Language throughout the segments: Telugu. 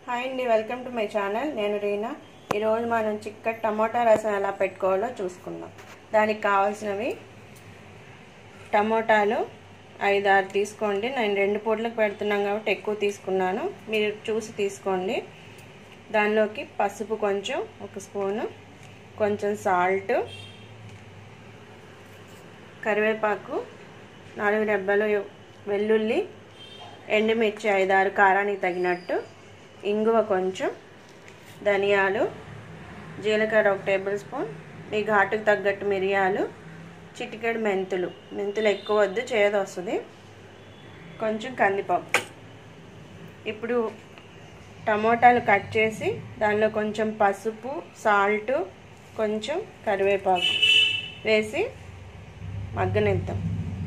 హాయ్ అండి, వెల్కమ్ టు మై ఛానల్. నేను రీనా. ఈరోజు మనం చిక్కటి టమోటా రసం ఎలా పెట్టుకోవాలో చూసుకుందాం. దానికి కావాల్సినవి టమోటాలు 5-6 తీసుకోండి. నేను 2 పూటలకు పెడుతున్నాను కాబట్టి ఎక్కువ తీసుకున్నాను, మీరు చూసి తీసుకోండి. దానిలోకి పసుపు కొంచెం 1 స్పూను, కొంచెం సాల్ట్, కరివేపాకు 4 రెబ్బలు, వెల్లుల్లి, ఎండుమిర్చి 5-6 కారానికి తగినట్టు, ఇంగువ కొంచెం, ధనియాలు, జీలకర్ర 1 టేబుల్ స్పూన్, మీ ఘాటుకు తగ్గట్టు మిరియాలు, చిటికెడు మెంతులు ఎక్కువ వద్దు, చేదు వస్తుంది, కొంచెం కందిపప్పు. ఇప్పుడు టమోటాలు కట్ చేసి దానిలో కొంచెం పసుపు, సాల్ట్, కొంచెం కరివేపాకు వేసి మగ్గనిద్దాం.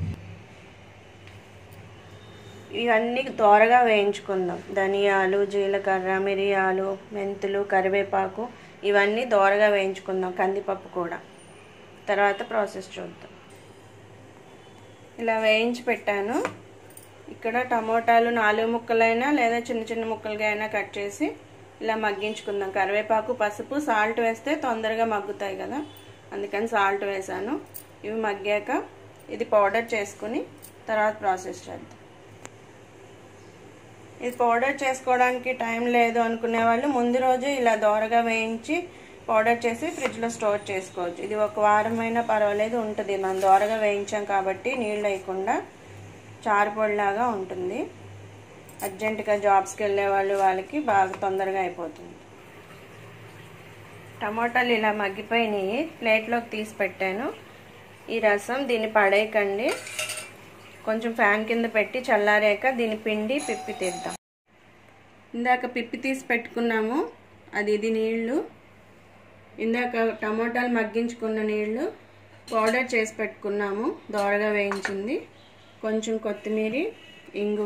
ఇవన్నీ దోరగా వేయించుకుందాం. ధనియాలు, జీలకర్ర, మిరియాలు, మెంతులు, కరివేపాకు ఇవన్నీ దోరగా వేయించుకుందాం, కందిపప్పు కూడా. తర్వాత ప్రాసెస్ చూద్దాం. ఇలా వేయించి పెట్టాను. ఇక్కడ టమోటాలు 4 ముక్కలైనా లేదా చిన్న చిన్న ముక్కలుగా అయినా కట్ చేసి ఇలా మగ్గించుకుందాం. కరివేపాకు, పసుపు, సాల్ట్ వేస్తే తొందరగా మగ్గుతాయి కదా, అందుకని సాల్ట్ వేసాను. ఇవి మగ్గాక ఇది పౌడర్ చేసుకుని తర్వాత ప్రాసెస్ చేద్దాం. ఇది పౌడర్ చేసుకోవడానికి టైం లేదు అనుకునే వాళ్ళు ముందు రోజు ఇలా దోరగా వేయించి పౌడర్ చేసి ఫ్రిడ్జ్లో స్టోర్ చేసుకోవచ్చు. ఇది 1 వారమైనా పర్వాలేదు ఉంటుంది. మనం దోరగా వేయించాం కాబట్టి నీళ్ళు వేయకుండా చారుపొడిలాగా ఉంటుంది. అర్జెంటుగా జాబ్స్కి వెళ్ళే వాళ్ళకి బాగా తొందరగా అయిపోతుంది. టమాటాలు ఇలా మగ్గిపోయినాయి, ప్లేట్లోకి తీసి పెట్టాను. ఈ రసం దీన్ని పడేయకండి, కొంచెం ఫ్యాన్ కింద పెట్టి చల్లారాక దీన్ని పిండి పిప్పి తీద్దాం. ఇందాక పిప్పి తీసి పెట్టుకున్నాము, ఇది నీళ్ళు. ఇందాక టమోటాలు మగ్గించుకున్న నీళ్ళు పౌడర్ చేసి పెట్టుకున్నాము, దోరగా వేయించింది. కొంచెం కొత్తిమీర, ఇంగువ.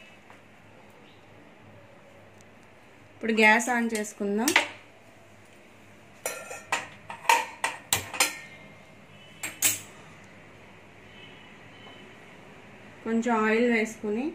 ఇప్పుడు గ్యాస్ ఆన్ చేసుకుందాం. కొంచెం ఆయిల్ వేసుకుని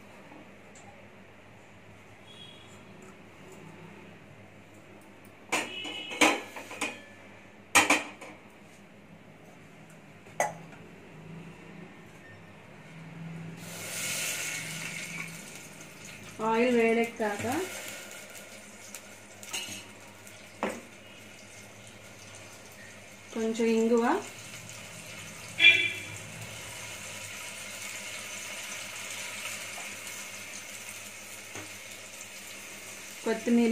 ఆయిల్ వేడెక్కాక కొంచెం ఇంగువ, కొత్తిమీర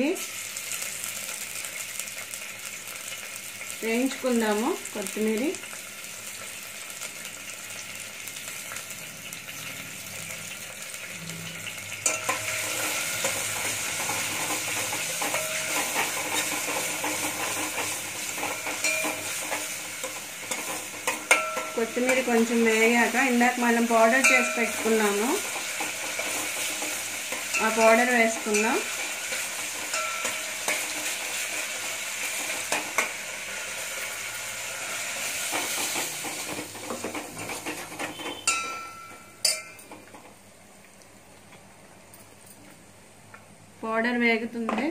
వేయించుకుందాము. కొత్తిమీర కొంచెం వేగాక ఇందాక మనం పౌడర్ చేసి పెట్టుకున్నాము, ఆ పౌడర్ వేసుకుందాం. పౌడర్ వేగుతుంది.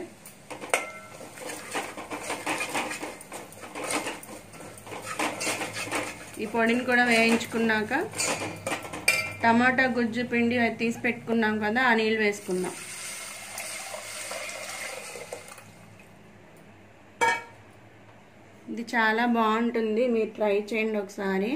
ఈ పొడిని కూడా వేయించుకున్నాక టమాటా గుజ్జు పిండి తీసి పెట్టుకున్నాం కదా, ఆ నీళ్ళు వేసుకుందాం. ఇది చాలా బాగుంటుంది, మీరు ట్రై చేయండి ఒకసారి.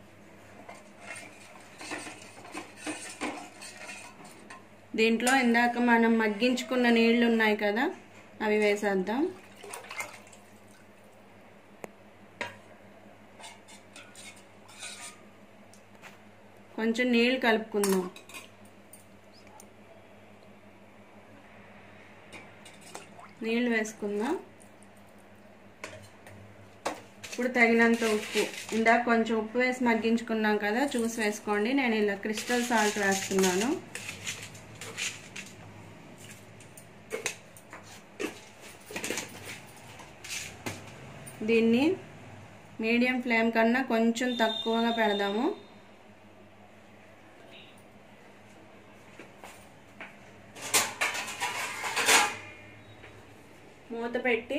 దీంట్లో ఇందాక మనం మగ్గించుకున్న నీళ్ళు ఉన్నాయి కదా, అవి వేసేద్దాం. కొంచెం నీళ్ళు కలుపుకుందాం. నీళ్ళు వేసుకుందాం. ఇప్పుడు తగినంత ఉప్పు, ఇందాక కొంచెం ఉప్పు వేసి మగ్గించుకున్నాం కదా, చూసి వేసుకోండి. నేను ఇలా క్రిస్టల్ సాల్ట్ వేస్తున్నాను. దీన్ని మీడియం ఫ్లేమ్ కన్నా కొంచెం తక్కువగా పెడదాము. మూత పెట్టి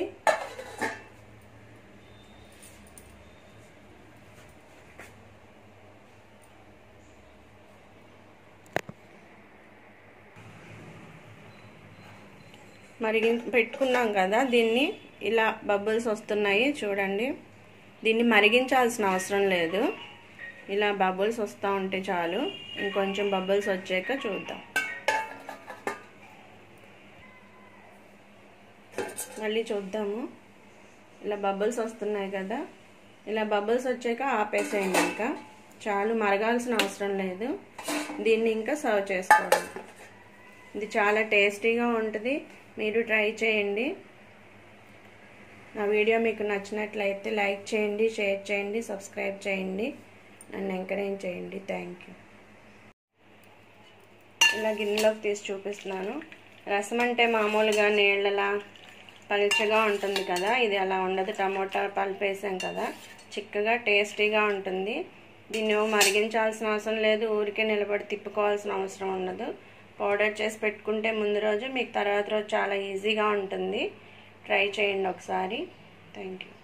పెట్టుకున్నాం కదా, దీన్ని ఇలా బబుల్స్ వస్తున్నాయి చూడండి. దీన్ని మరిగించాల్సిన అవసరం లేదు, ఇలా బబుల్స్ వస్తూ ఉంటే చాలు. ఇంకొంచెం బబుల్స్ వచ్చాక చూద్దాం. మళ్ళీ చూద్దాము. ఇలా బబుల్స్ వస్తున్నాయి కదా, ఇలా బబుల్స్ వచ్చాక ఆపేసేయండి. ఇంకా చాలు, మరగాల్సిన అవసరం లేదు. దీన్ని ఇంకా సర్వ్ చేసుకోవడం. ఇది చాలా టేస్టీగా ఉంటుంది, మీరు ట్రై చేయండి. నా వీడియో మీకు నచ్చినట్లయితే లైక్ చేయండి, షేర్ చేయండి, సబ్స్క్రైబ్ చేయండి, నన్ను ఎంకరేజ్ చేయండి. Thank you. ఇలా గిన్నెలోకి తీసి చూపిస్తున్నాను. రసం అంటే మామూలుగా నీళ్ళలా పలుచగా ఉంటుంది కదా, ఇది అలా ఉండదు. టమోటా పల్పు వేసాం కదా, చిక్కగా టేస్టీగా ఉంటుంది. దీన్ని మరిగించాల్సిన అవసరం లేదు, ఊరికే నిలబడి తిప్పుకోవాల్సిన అవసరం ఉండదు. పౌడర్ చేసి పెట్టుకుంటే ముందు రోజు మీకు తర్వాత రోజు చాలా ఈజీగా ఉంటుంది. ట్రై చేయండి ఒకసారి. Thank you.